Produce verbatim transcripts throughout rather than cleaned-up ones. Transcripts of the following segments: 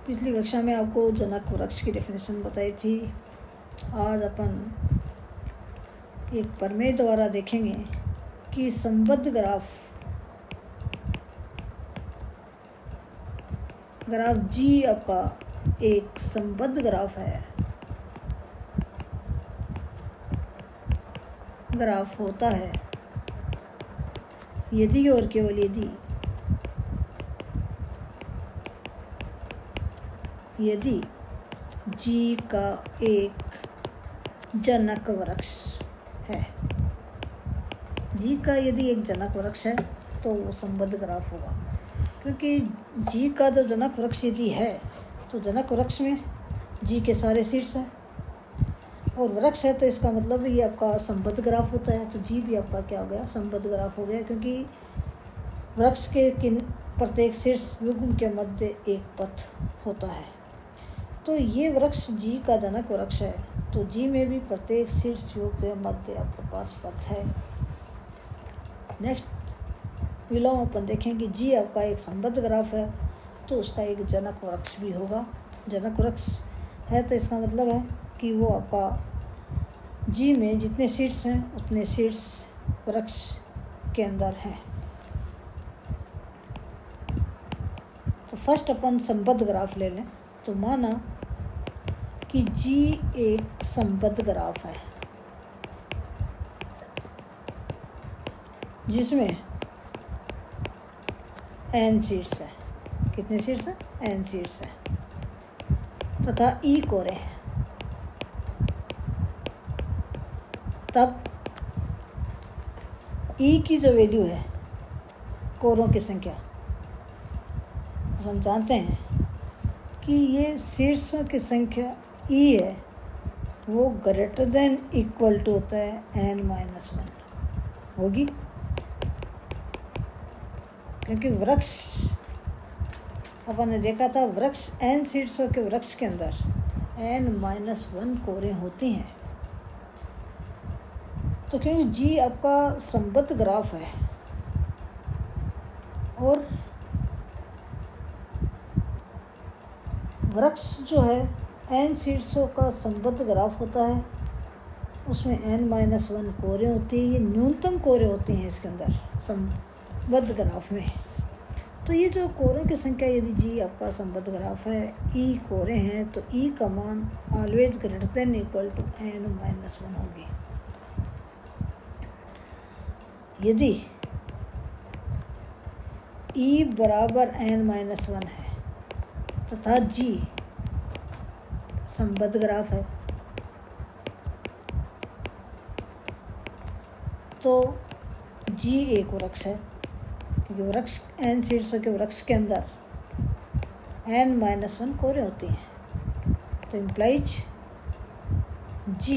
पिछली कक्षा में आपको जनक वृक्ष की डेफिनेशन बताई थी। आज अपन एक प्रमेय द्वारा देखेंगे कि संबद्ध ग्राफ ग्राफ जी आपका एक संबद्ध ग्राफ है। ग्राफ होता है यदि और केवल यदि यदि जी का एक जनक वृक्ष है। जी का यदि एक जनक वृक्ष है तो वो संबद्ध ग्राफ होगा, क्योंकि जी का जो जनक वृक्ष यदि है तो जनक वृक्ष में जी के सारे शीर्ष हैं और वृक्ष है तो इसका मतलब ये आपका संबद्ध ग्राफ होता है। तो जी भी आपका क्या हो गया, संबद्ध ग्राफ हो गया, क्योंकि वृक्ष के किन प्रत्येक शीर्ष युग्म के मध्य एक पथ होता है। तो ये वृक्ष जी का जनक वृक्ष है, तो जी में भी प्रत्येक शीर्ष युग्म के मध्य आपके पास पथ है। नेक्स्ट विलोम अपन देखेंगे, जी आपका एक संबद्ध ग्राफ है तो उसका एक जनक वृक्ष भी होगा। जनक वृक्ष है तो इसका मतलब है कि वो आपका जी में जितने शीर्ष हैं उतने शीर्ष वृक्ष के अंदर हैं। तो फर्स्ट अपन संबद्ध ग्राफ ले लें। तो माना कि जी एक संबद्ध ग्राफ है जिसमें एन शीर्ष है। कितने शीर्ष है? एन शीर्ष है तथा ई कोरे हैं। तब ई की जो वैल्यू है कोरों की संख्या, हम जानते हैं कि ये शीर्षों की संख्या ई है, वो ग्रेटर देन इक्वल टू होता है एन माइनस वन होगी, क्योंकि वृक्ष अपन ने देखा था वृक्ष एन शीर्षों के वृक्ष के अंदर एन माइनस वन कोरें होती हैं। तो क्योंकि जी आपका संबद्ध ग्राफ है और वृक्ष जो है एन शीर्षों का संबद्ध ग्राफ होता है, उसमें एन माइनस वन कोरें होती है। ये न्यूनतम कोरें होती हैं इसके अंदर संबद्ध ग्राफ में। तो ये जो कोरों की संख्या यदि जी आपका संबद्ध ग्राफ है, ई कोरें हैं, तो ई का मान always greater than equal to n minus one होगी। यदि ई बराबर एन माइनस वन है तथा जी संबद्ध ग्राफ है तो जी एक वृक्ष है, क्योंकि वृक्ष एन शीर्षों के वृक्ष के अंदर एन माइनस वन कोरें होती हैं। तो इम्प्लाइज जी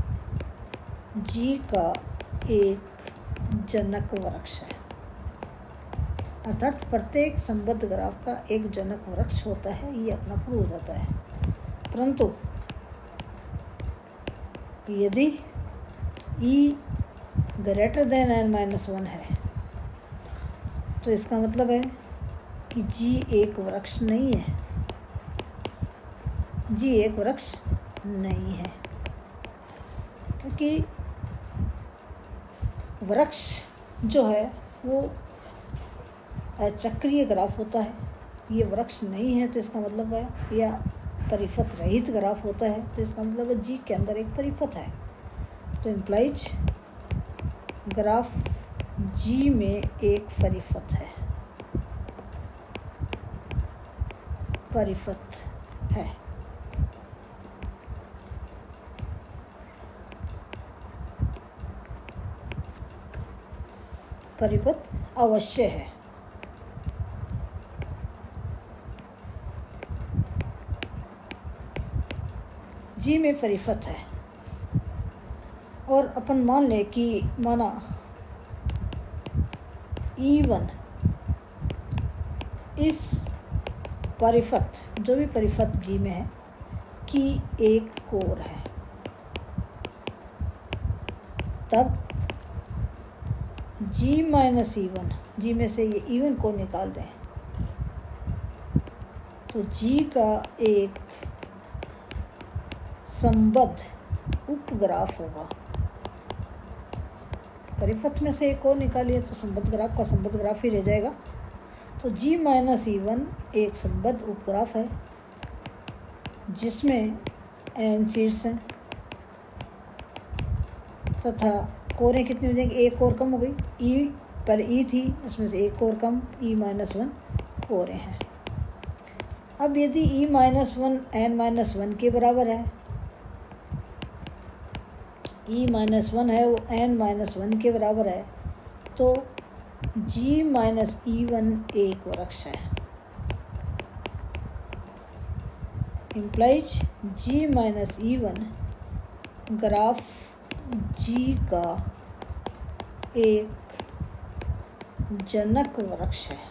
जी का एक जनक वृक्ष है, अर्थात प्रत्येक संबद्ध ग्राफ का एक जनक वृक्ष होता है। ये अपना प्रूव हो जाता है। परंतु यदि e greater than n minus one है तो इसका मतलब है कि जी एक वृक्ष नहीं है। जी एक वृक्ष नहीं है, क्योंकि वृक्ष जो है वो चक्रीय ग्राफ होता है। ये वृक्ष नहीं है तो इसका मतलब है, या परिपथ रहित ग्राफ होता है तो इसका मतलब है जी के अंदर एक परिपथ है। तो इम्प्लाइज ग्राफ जी में एक परिपथ है परिपथ है परिपथ अवश्य है। जी में परिपथ है और अपन मान ले कि माना ई वन इस परिपथ, जो भी परिपथ जी में है, की एक कोर है, तब जी माइनस ई वन, जी में से ये ई वन को निकाल दें तो जी का एक संबद्ध उपग्राफ होगा। परिपथ में से एक और निकालिए तो संबद्ध ग्राफ का संबद्ध ग्राफ ही रह जाएगा। तो जी माइनस ई वन एक संबद्ध उपग्राफ है जिसमें एन सीट्स हैं तथा कोरें कितनी हो जाएंगी, एक और कम हो गई। ई पर ई थी, उसमें से एक और कम, ई माइनस वन कोरें हैं। अब यदि e minus one n minus one के बराबर है, ई माइनस वन है वो एन माइनस वन के बराबर है, तो जी माइनस ई वन एक वृक्ष है। Implies G minus e one graph G का एक जनक वृक्ष है,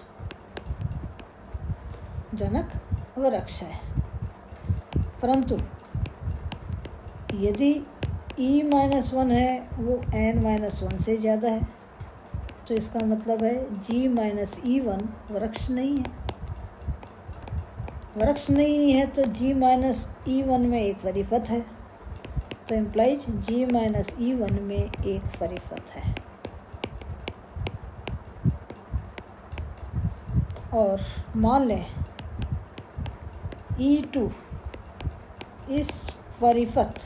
जनक वृक्ष है। परंतु यदि ई माइनस वन है वो एन माइनस वन से ज़्यादा है, तो इसका मतलब है जी माइनस ई वन वृक्ष नहीं है। वृक्ष नहीं है तो जी माइनस ई वन में एक परिपथ है, तो implies G minus e one में एक परिपथ है। और मान लें ई टू इस परिपथ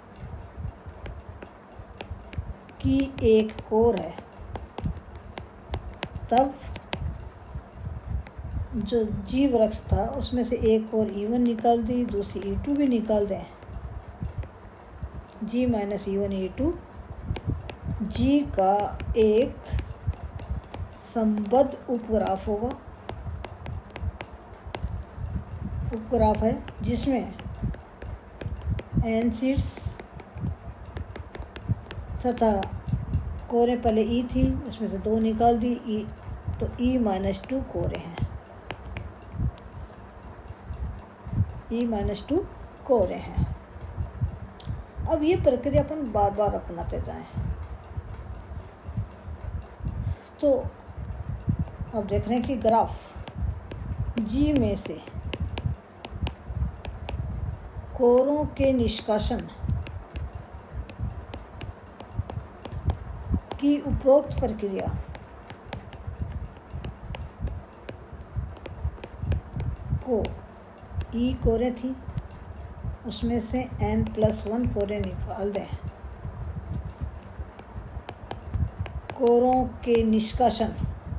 की एक कोर है, तब जो जी वृक्ष था उसमें से एक कोर ई वन निकाल दी, दूसरी ई टू भी निकाल दें। G minus e one e two G का एक संबद्ध उपग्राफ होगा, उपग्राफ है जिसमें एन सीट्स तथा कोरें पहले ई थी, उसमें से दो निकाल दी, ई तो ई माइनस टू कोरें हैं, ई माइनस टू कोरें हैं। अब ये प्रक्रिया अपन बार बार अपनाते जाएं तो अब देख रहे हैं कि ग्राफ जी में से कोरों के निष्कासन की उपरोक्त प्रक्रिया को ई कोरें थी, उसमें से एन प्लस वन कोरें निकाल दें। कोरों के निष्कासन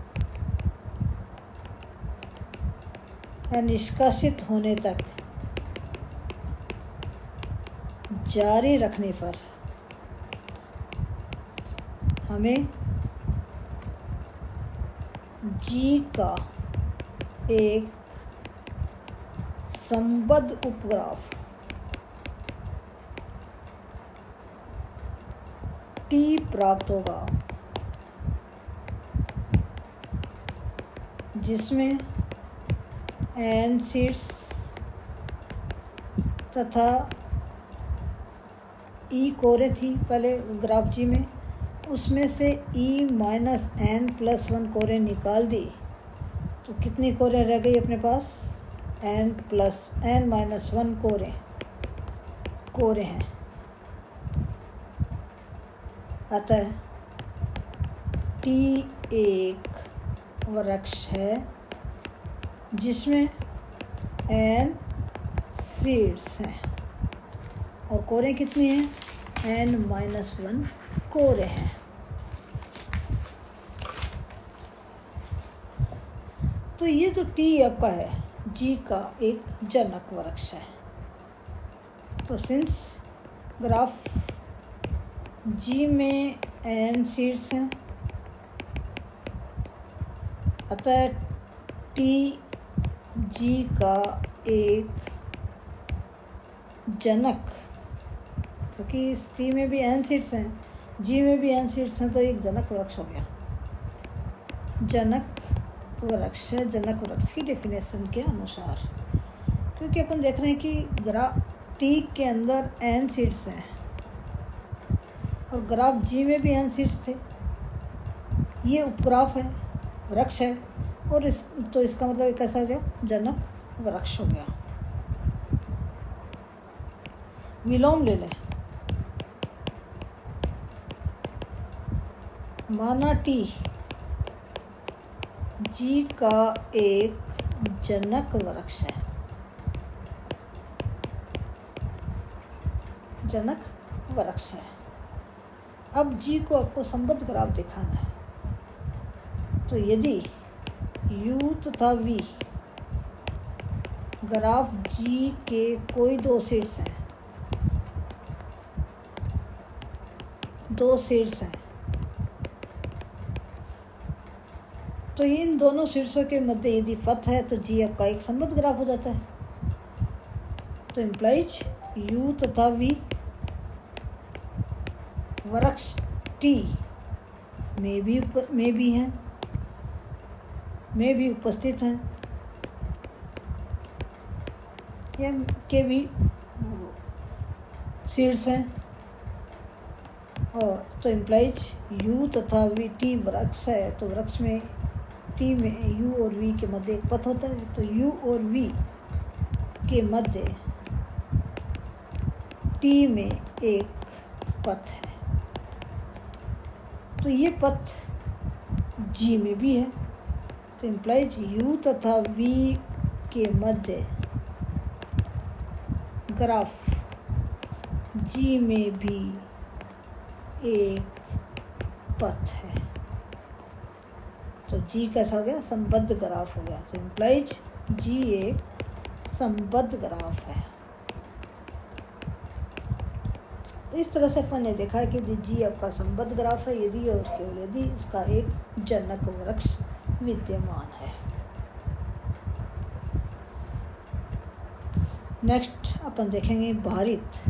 या निष्कासित होने तक जारी रखने पर हमें जी का एक संबद्ध उपग्राफ टी प्राप्त होगा, जिसमें एन सीट्स तथा ई कोरें थी पहले ग्राफ जी में, उसमें से e minus n plus one कोरें निकाल दी, तो कितनी कोरें रह गई अपने पास, n plus n minus one कोरें कोरें हैं। अतः टी एक वृक्ष है जिसमें एन सीड्स हैं और कोरें कितनी हैं, एन माइनस वन कोरें हैं। तो ये जो टी आपका है जी का एक जनक वृक्ष है। तो सिंस ग्राफ जी में एन सीड्स हैं, अतः टी जी का एक जनक, क्योंकि इस टी में भी एन सीड्स हैं, जी में भी एन सीड्स हैं, तो एक जनक वृक्ष हो गया। जनक वृक्ष है जनक वृक्ष की डेफिनेशन के अनुसार, क्योंकि अपन देख रहे हैं कि ग्राफ टी के अंदर एन सीड्स हैं और ग्राफ जी में भी एन सीड्स थे। ये उपग्राफ है, वृक्ष है, और इस तो इसका मतलब कैसा हो गया, जनक वृक्ष हो गया। विलोम ले लें, माना टी जी का एक जनक वृक्ष है। जनक वृक्ष है। अब जी को आपको संबद्ध ग्राफ दिखाना है। तो यदि u तथा v ग्राफ जी के कोई दो शीर्ष हैं, दो शीर्ष हैं, तो इन दोनों शीर्षों के मध्य यदि पथ है तो जी आपका एक संबद्ध ग्राफ हो जाता है। तो इम्प्लाइज u तथा v वृक्ष टी में भी में भी हैं, में भी उपस्थित हैं, या के भी शीर्ष हैं। और तो इम्प्लाइज u तथा v टी वृक्ष है, तो वृक्ष में टी में u और v के मध्य एक पथ होता है। तो u और v के मध्य टी में एक पथ है। तो ये पथ जी में भी है। तो इम्प्लाइज u तथा v के मध्य ग्राफ जी में भी एक पथ है। तो जी कैसा हो गया? संबद्ध ग्राफ हो गया। तो इम्प्लाइज जी एक संबद्ध ग्राफ है। तो इस तरह से अपन ने देखा है कि जी आपका संबद्ध ग्राफ है यदि और केवल यदि इसका एक जनक वृक्ष विद्यमान है। नेक्स्ट अपन देखेंगे भारित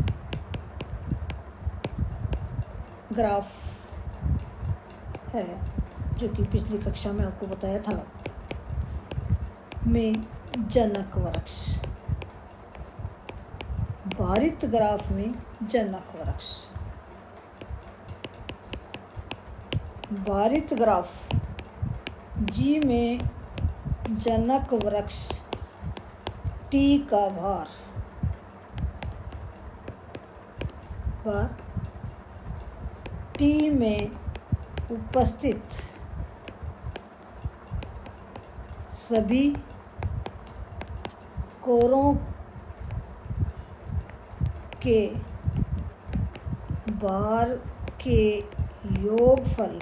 ग्राफ है, जो कि पिछली कक्षा में आपको बताया था, में जनक वृक्ष। भारित ग्राफ में जनक वृक्ष। भारित ग्राफ जी में जनक वृक्ष टी का भार व टी में उपस्थित सभी कोरों के भार के योगफल,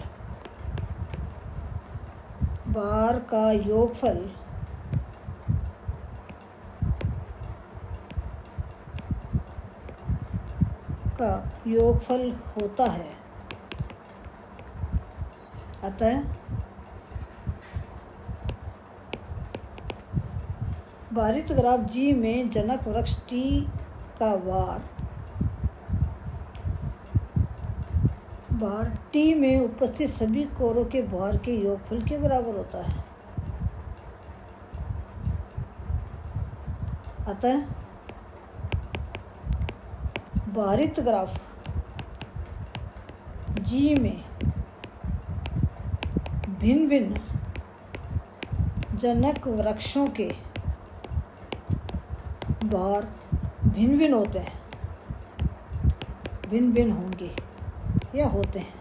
भार का योगफल का योगफल होता है। अतः भारित ग्राफ जी में जनक वृक्ष टी का भार भार टी में उपस्थित सभी कोरों के भार के योगफल के बराबर होता है। अतः भारित ग्राफ जी में भिन्न भिन्न जनक वृक्षों के भार भिन्न भिन्न होते हैं, भिन्न भिन्न होंगे या होते हैं।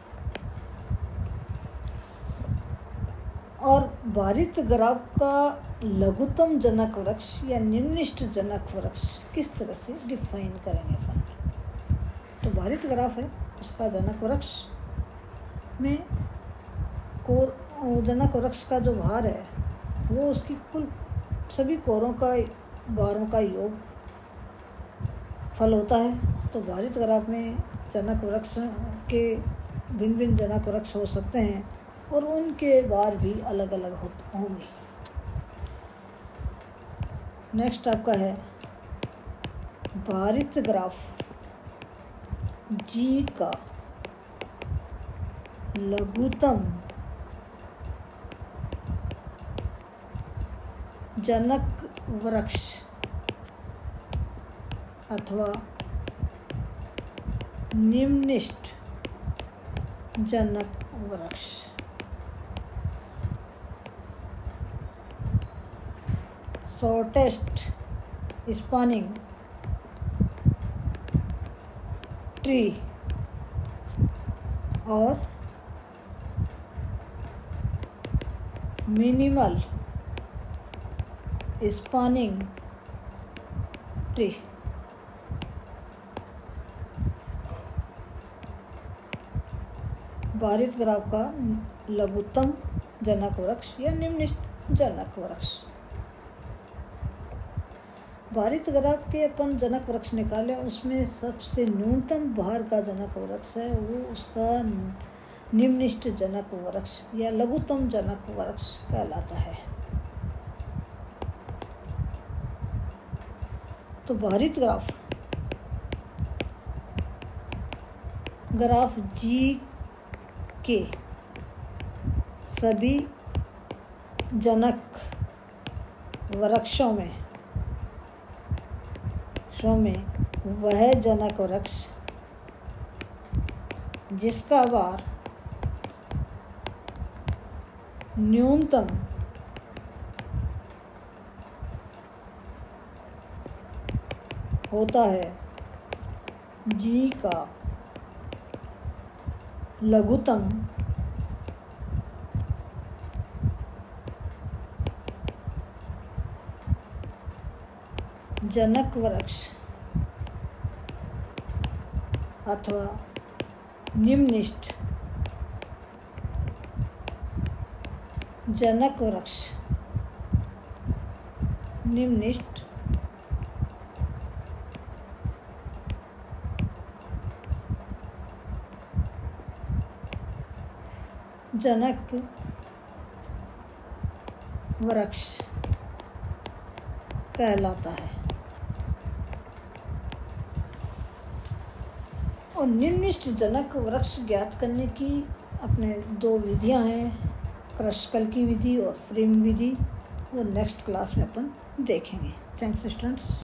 और भारित ग्राफ का लघुत्तम जनक वृक्ष या निम्निष्ठ जनक वृक्ष किस तरह से डिफाइन करेंगे अपन? तो भारित ग्राफ है, उसका जनक वृक्ष में कोर जनक वृक्ष का जो भार है वो उसकी कुल सभी कोरों का भारों का योग फल होता है। तो भारित ग्राफ में जनक वृक्ष के भिन्न भिन्न जनक वृक्ष हो सकते हैं और उनके भार भी अलग अलग होंगे। नेक्स्ट आपका है भारित ग्राफ जी का लघुत्तम जनक वृक्ष अथवा निम्निष्ठ जनक वृक्ष शॉर्टेस्ट स्पैनिंग ट्री और मिनिमल स्पैनिंग ट्री। भारित ग्राफ का लघुत्तम जनक वृक्ष या निम्नलिखित जनक वृक्ष। भारित ग्राफ के अपन जनक वृक्ष निकाले, उसमें सबसे न्यूनतम भार का जनक वृक्ष है वो उसका निम्नलिखित जनक वृक्ष या लघुत्तम जनक वृक्ष कहलाता है। तो भारित ग्राफ ग्राफ जी के सभी जनक वृक्षों में शो में वह जनक वृक्ष जिसका भार न्यूनतम होता है जी का लघुत्तम जनक वृक्ष अथवा निम्नलिखित जनक वृक्ष निम्नलिखित जनक वृक्ष कहलाता है। और निम्नलिखित जनक वृक्ष ज्ञात करने की अपने दो विधियां हैं, क्रस्कल की विधि और फ्रेम विधि। वो नेक्स्ट क्लास में अपन देखेंगे। Thanks students.